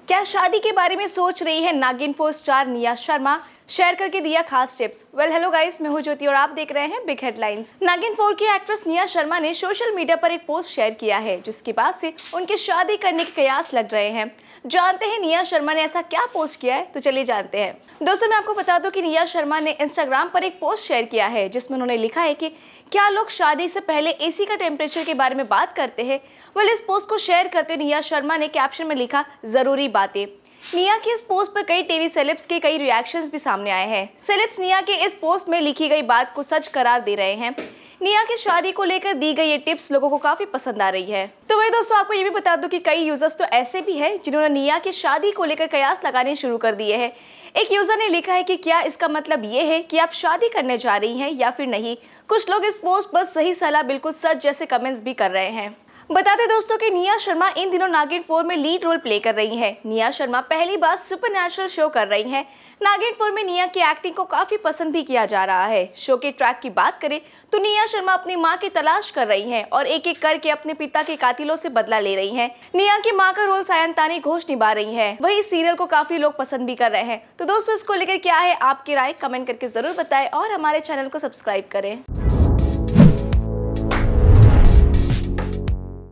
क्या शादी के बारे में सोच रही है नागिन 4 स्टार निया शर्मा? शेयर करके दिया खास टिप्स। हेलो गाइस, मैं हूं ज्योति और आप देख रहे हैं बिग हेडलाइंस। नागिन 4 की एक्ट्रेस निया शर्मा ने सोशल मीडिया पर एक पोस्ट शेयर किया है, जिसके बाद से उनकी शादी करने के कयास लग रहे हैं। जानते हैं निया शर्मा ने ऐसा क्या पोस्ट किया है, तो चलिए जानते हैं। दोस्तों, मैं आपको बता दूं कि निया शर्मा ने इंस्टाग्राम पर एक पोस्ट शेयर किया है, जिसमें उन्होंने लिखा है कि क्या लोग शादी से पहले एसी का टेम्परेचर के बारे में बात करते हैं। इस पोस्ट को शेयर करते निया शर्मा ने कैप्शन में लिखा, जरूरी बातें। निया की इस पोस्ट पर कई टीवी सेलेब्स के कई रिएक्शंस भी सामने आए हैं। सेलेब्स निया के इस पोस्ट में लिखी गई बात को सच करार दे रहे हैं। निया की शादी को लेकर दी गई ये टिप्स लोगों को काफी पसंद आ रही है। तो वही दोस्तों, आपको ये भी बता दूं कि कई यूजर्स तो ऐसे भी हैं जिन्होंने निया की शादी को लेकर कयास लगाने शुरू कर दिए हैं। एक यूजर ने लिखा है कि क्या इसका मतलब ये है कि आप शादी करने जा रही हैं या फिर नहीं। कुछ लोग इस पोस्ट पर सही सलाह बिल्कुल सच जैसे कमेंट्स भी कर रहे हैं। बताते दोस्तों कि निया शर्मा इन दिनों नागिन 4 में लीड रोल प्ले कर रही हैं। निया शर्मा पहली बार सुपरनैचुरल शो कर रही हैं। नागिन 4 में निया की एक्टिंग को काफी पसंद भी किया जा रहा है। शो के ट्रैक की बात करें तो निया शर्मा अपनी मां की तलाश कर रही हैं और एक एक करके अपने पिता के कातिलों से बदला ले रही हैं। निया की मां का रोल सायंतानी घोष निभा रही है। वही सीरियल को काफी लोग पसंद भी कर रहे हैं। तो दोस्तों, इसको लेकर क्या है आपकी राय, कमेंट करके जरूर बताएं और हमारे चैनल को सब्सक्राइब करें।